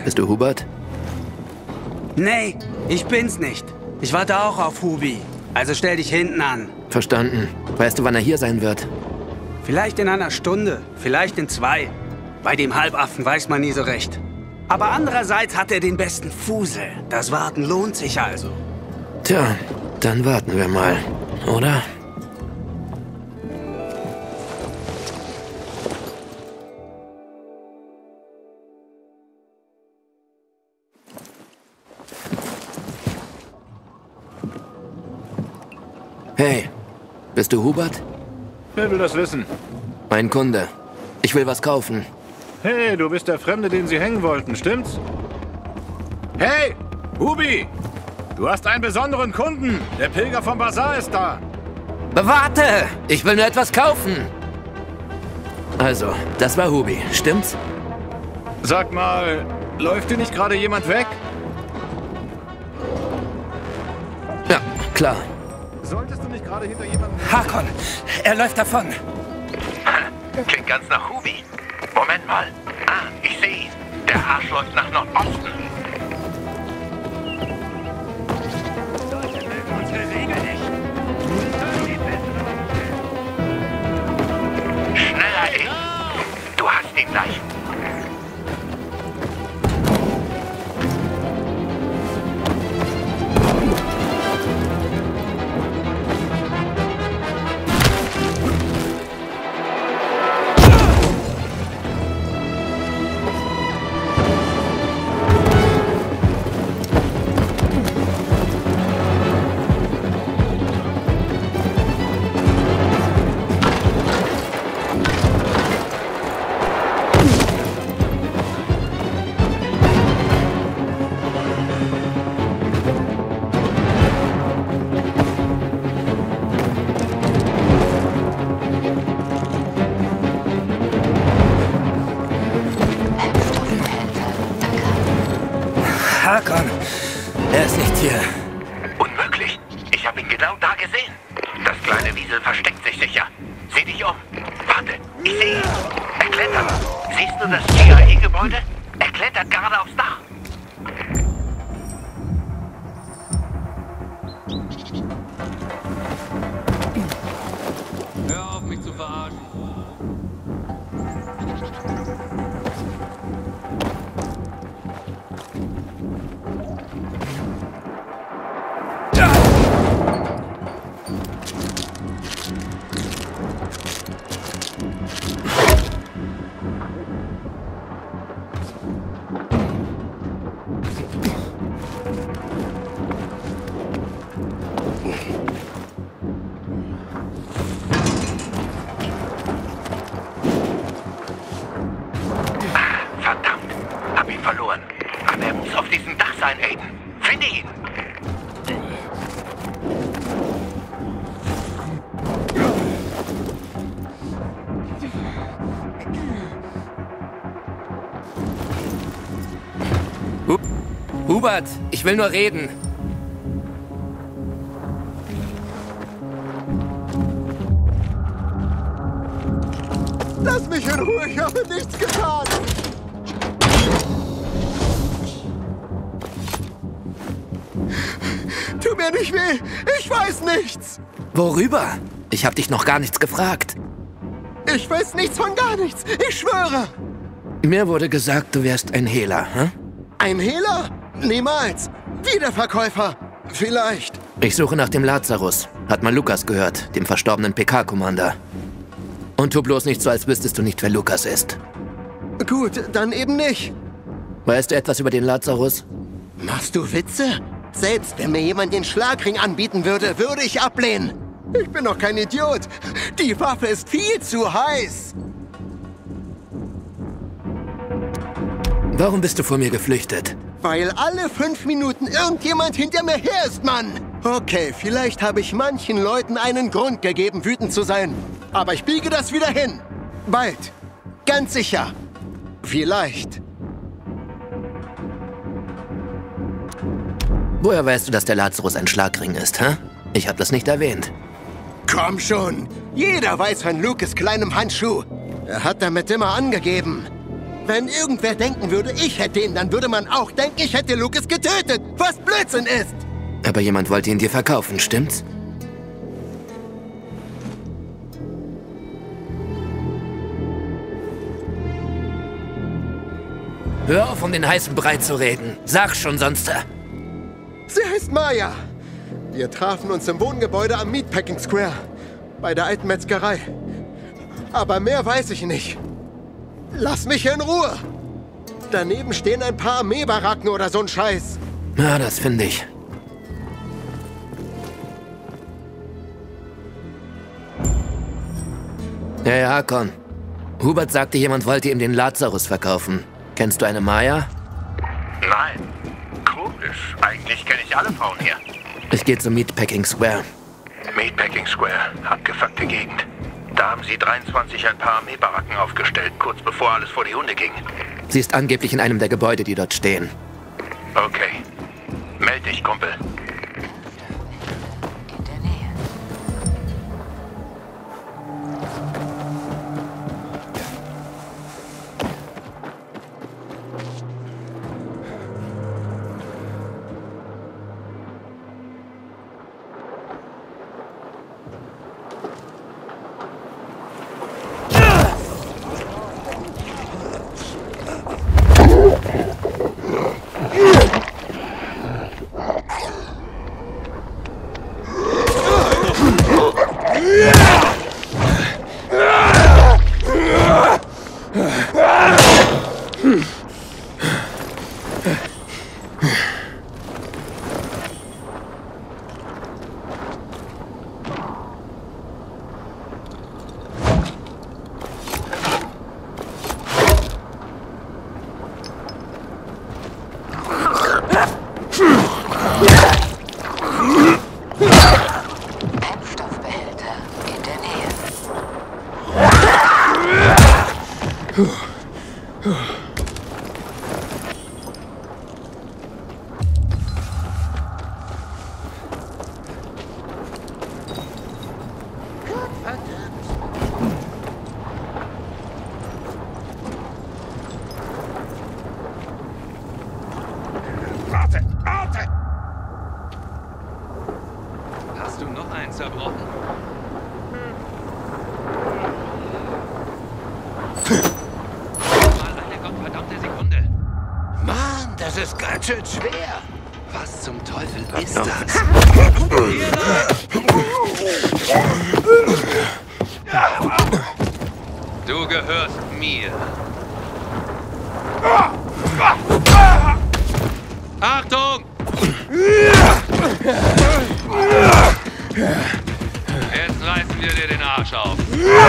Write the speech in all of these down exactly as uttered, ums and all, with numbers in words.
Bist du Hubert? Nee, ich bin's nicht. Ich warte auch auf Hubi. Also stell dich hinten an. Verstanden. Weißt du, wann er hier sein wird? Vielleicht in einer Stunde, vielleicht in zwei. Bei dem Halbaffen weiß man nie so recht. Aber andererseits hat er den besten Fusel. Das Warten lohnt sich also. Tja, dann warten wir mal, oder? Hey, bist du Hubert? Wer will das wissen? Mein Kunde. Ich will was kaufen. Hey, du bist der Fremde, den sie hängen wollten, stimmt's? Hey, Hubi! Du hast einen besonderen Kunden. Der Pilger vom Bazar ist da. Warte! Ich will nur etwas kaufen. Also, das war Hubi, stimmt's? Sag mal, läuft dir nicht gerade jemand weg? Ja, klar. Solltest du nicht gerade hinter jemandem... Hakon, er läuft davon. Klingt ganz nach Hubi. Moment mal. Ah, ich sehe ihn. Der Arsch läuft nach Nordosten. Schneller, ey. Du hast ihn gleich. Hakon, er ist nicht hier. Unmöglich. Ich habe ihn genau da gesehen. Das kleine Wiesel versteckt sich sicher. Sieh dich um. Warte, ich sehe ihn. Er klettert. Siehst du das C I A-Gebäude? Er klettert gerade aufs Dach. Hör auf, mich zu verarschen. Verdammt. Hab ihn verloren. Aber er muss auf diesem Dach sein, Aiden. Finde ihn. Hu Hubert, ich will nur reden. Lass mich in Ruhe, ich habe nichts getan! Tu mir nicht weh, ich weiß nichts! Worüber? Ich hab dich noch gar nichts gefragt. Ich weiß nichts von gar nichts, ich schwöre! Mir wurde gesagt, du wärst ein Hehler, hm? Ein Hehler? Niemals! Wiederverkäufer! Vielleicht. Ich suche nach dem Lazarus. Hat mal Lukas gehört, dem verstorbenen P K-Commander. Und tu bloß nicht so, als wüsstest du nicht, wer Lukas ist. Gut, dann eben nicht. Weißt du etwas über den Lazarus? Machst du Witze? Selbst wenn mir jemand den Schlagring anbieten würde, würde ich ablehnen. Ich bin doch kein Idiot. Die Waffe ist viel zu heiß. Warum bist du vor mir geflüchtet? Weil alle fünf Minuten irgendjemand hinter mir her ist, Mann. Okay, vielleicht habe ich manchen Leuten einen Grund gegeben, wütend zu sein. Aber ich biege das wieder hin. Bald. Ganz sicher. Vielleicht. Woher weißt du, dass der Lazarus ein Schlagring ist, hä? Ich habe das nicht erwähnt. Komm schon. Jeder weiß von Lucas kleinem Handschuh. Er hat damit immer angegeben. Wenn irgendwer denken würde, ich hätte ihn, dann würde man auch denken, ich hätte Lucas getötet, was Blödsinn ist. Aber jemand wollte ihn dir verkaufen, stimmt's? Hör auf, um den heißen Brei zu reden. Sag schon, sonst... Sie heißt Maya. Wir trafen uns im Wohngebäude am Meatpacking Square. Bei der alten Metzgerei. Aber mehr weiß ich nicht. Lass mich in Ruhe. Daneben stehen ein paar Armeebaracken oder so ein Scheiß. Ja, das finde ich. Hey, Hakon. Hubert sagte, jemand wollte ihm den Lazarus verkaufen. Kennst du eine Maya? Nein. Komisch. Eigentlich kenne ich alle Frauen hier. Ich gehe zum Meatpacking Square. Meatpacking Square. Abgefuckte Gegend. Da haben sie dreiundzwanzig ein paar Armeebaracken aufgestellt, kurz bevor alles vor die Hunde ging. Sie ist angeblich in einem der Gebäude, die dort stehen. Okay. Meld dich, Kumpel. In der Nähe. Treibstoffbehälter in der Nähe. Warte! Warte! Hast du noch einen zerbrochen? Mal eine gottverdammte Sekunde. Mann, das ist ganz schön schwer. Was zum Teufel ist das? Du gehörst mir. Achtung! Jetzt reißen wir dir den Arsch auf.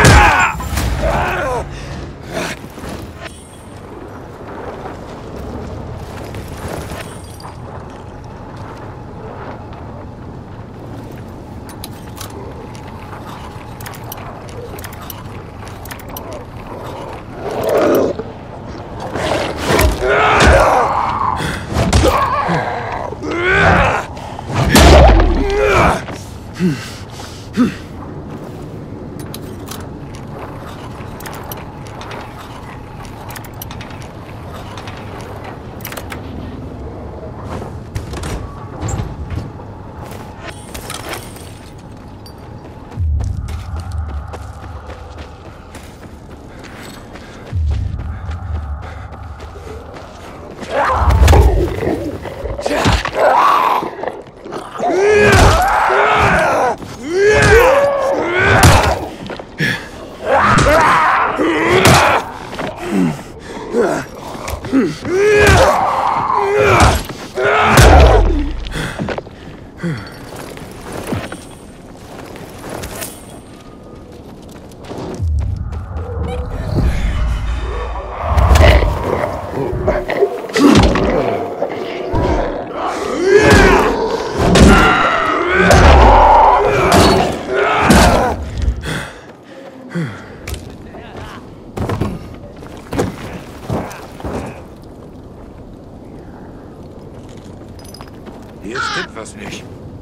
Hier stimmt was nicht.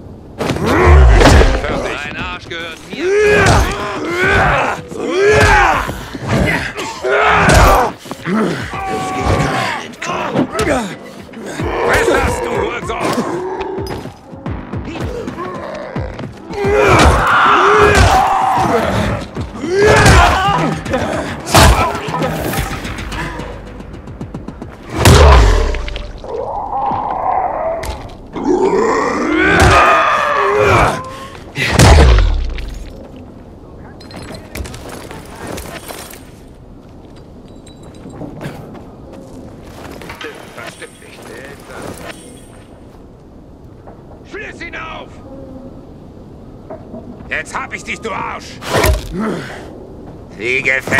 Dein Arsch gehört mir. Jetzt hab ich dich, du Arsch! Wie gefällt.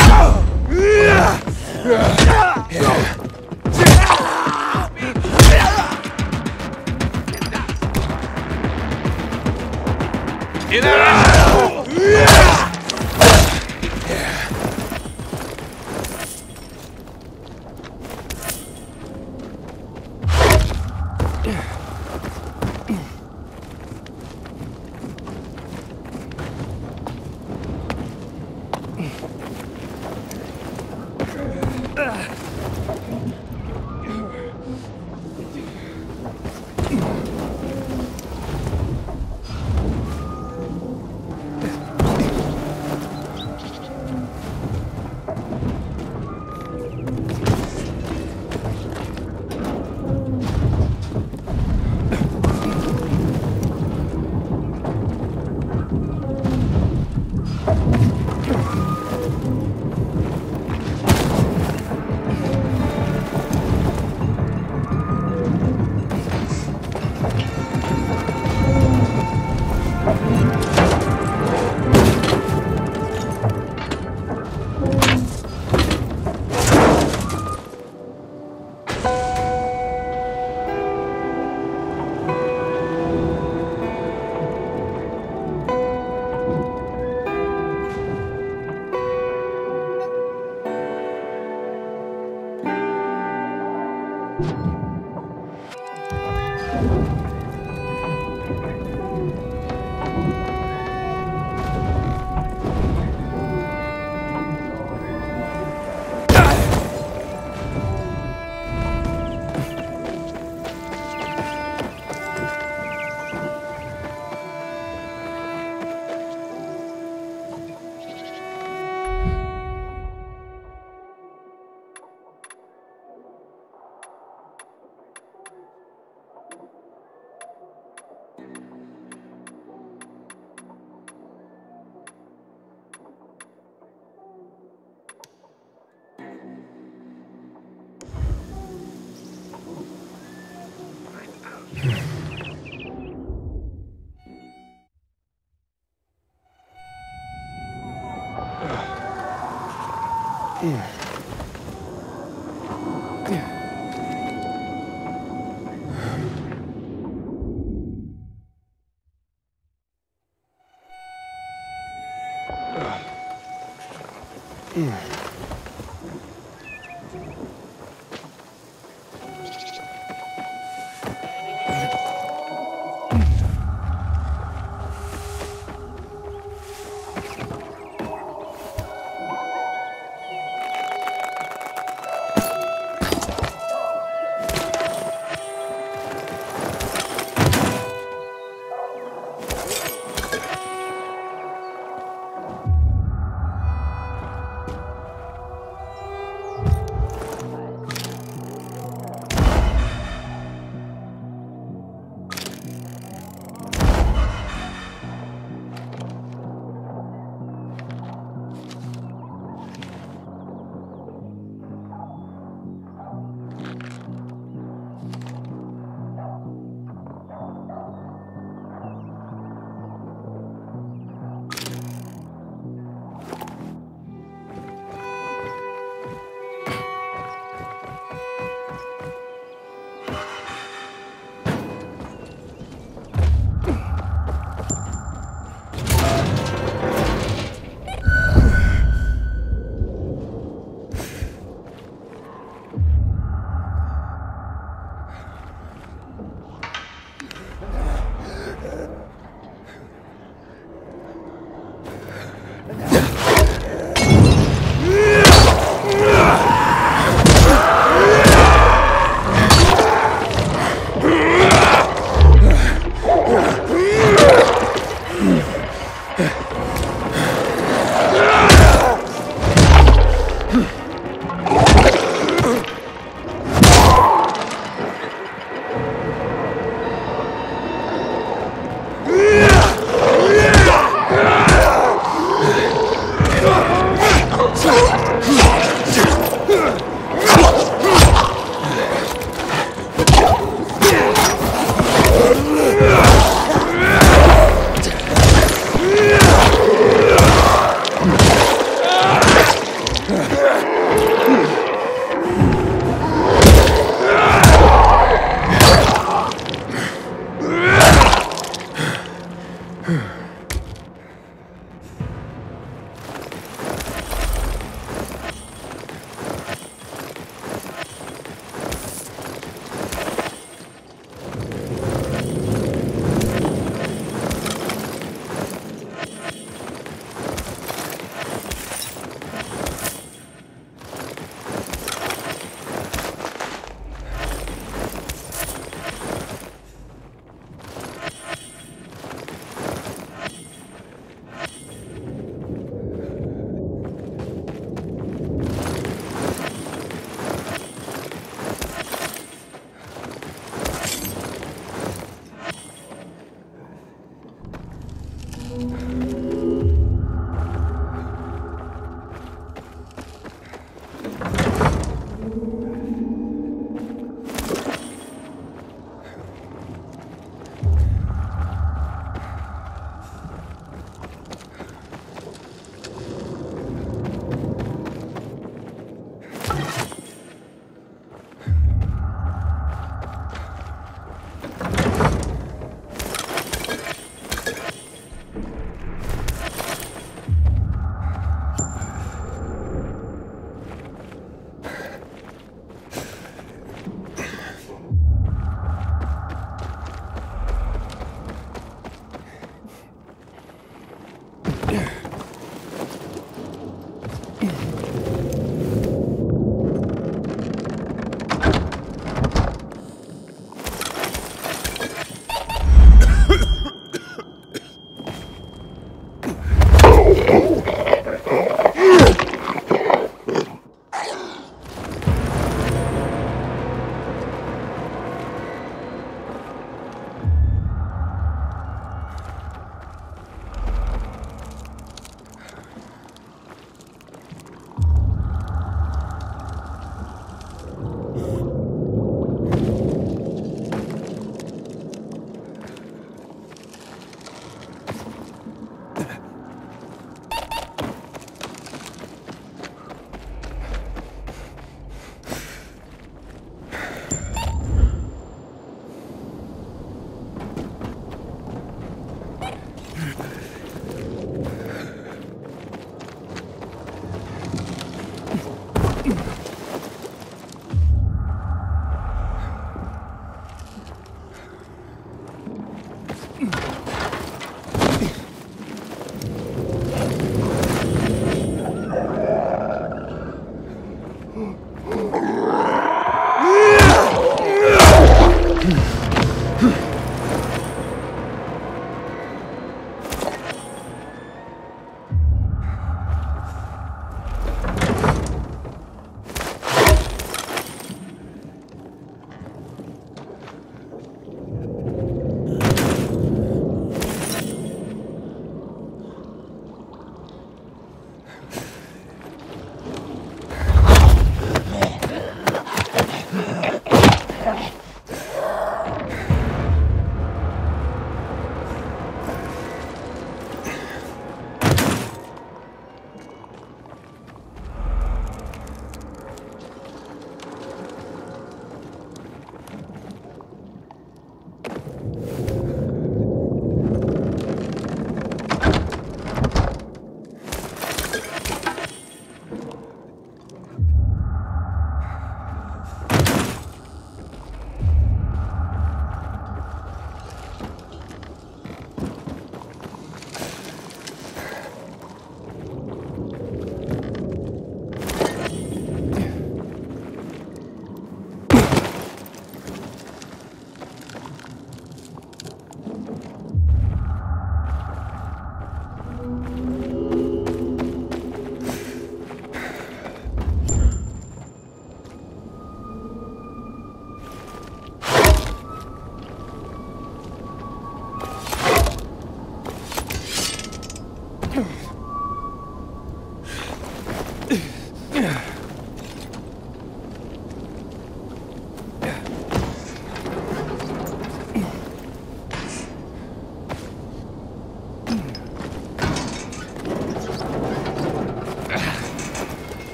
Yeah!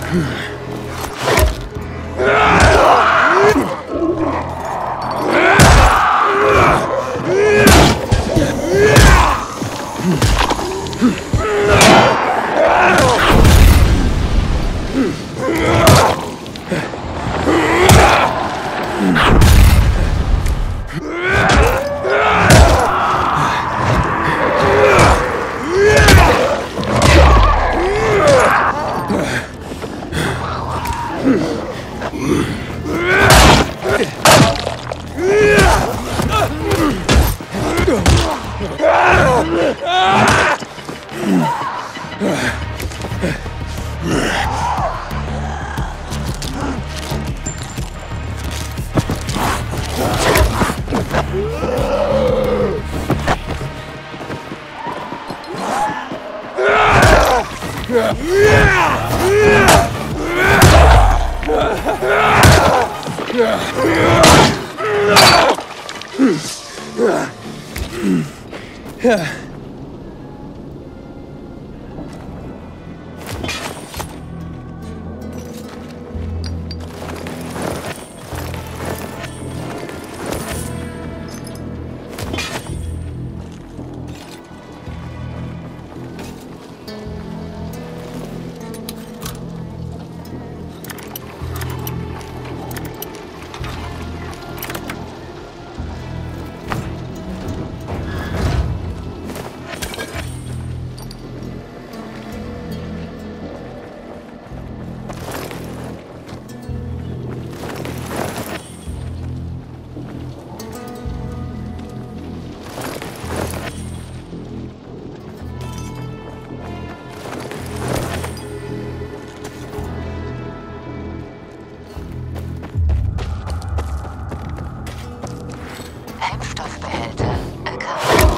Hemmstoffbehälter erkannt.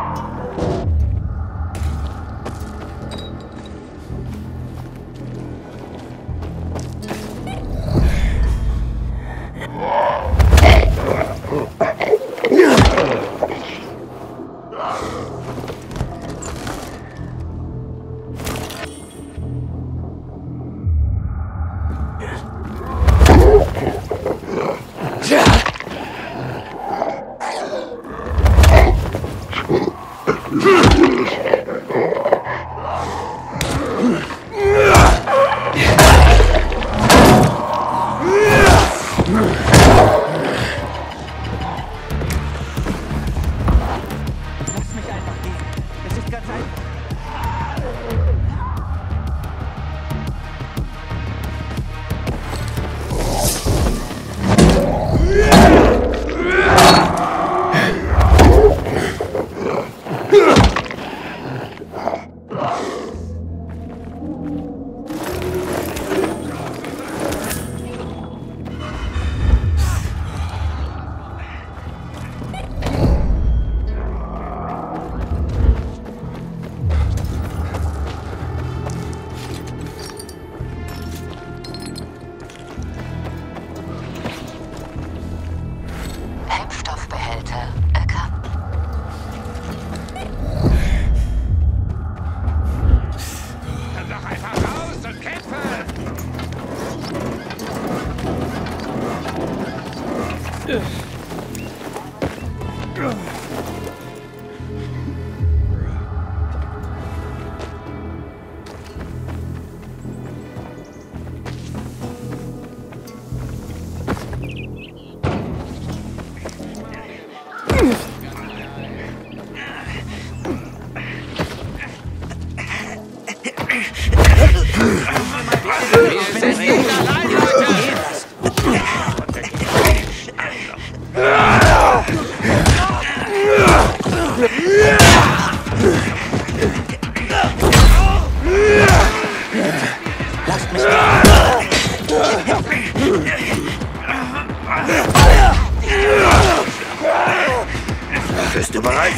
Hemmstoffbehälter erkannt. Dann doch einfach raus und kämpfe! Wir sind nicht allein, Leute! Lasst mich Bist du bereit?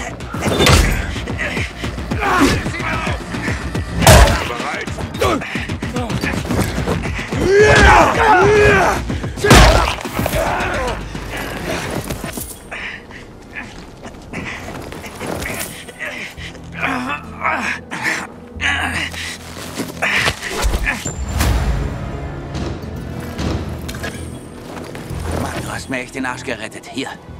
hast mir echt den Arsch gerettet. Hier,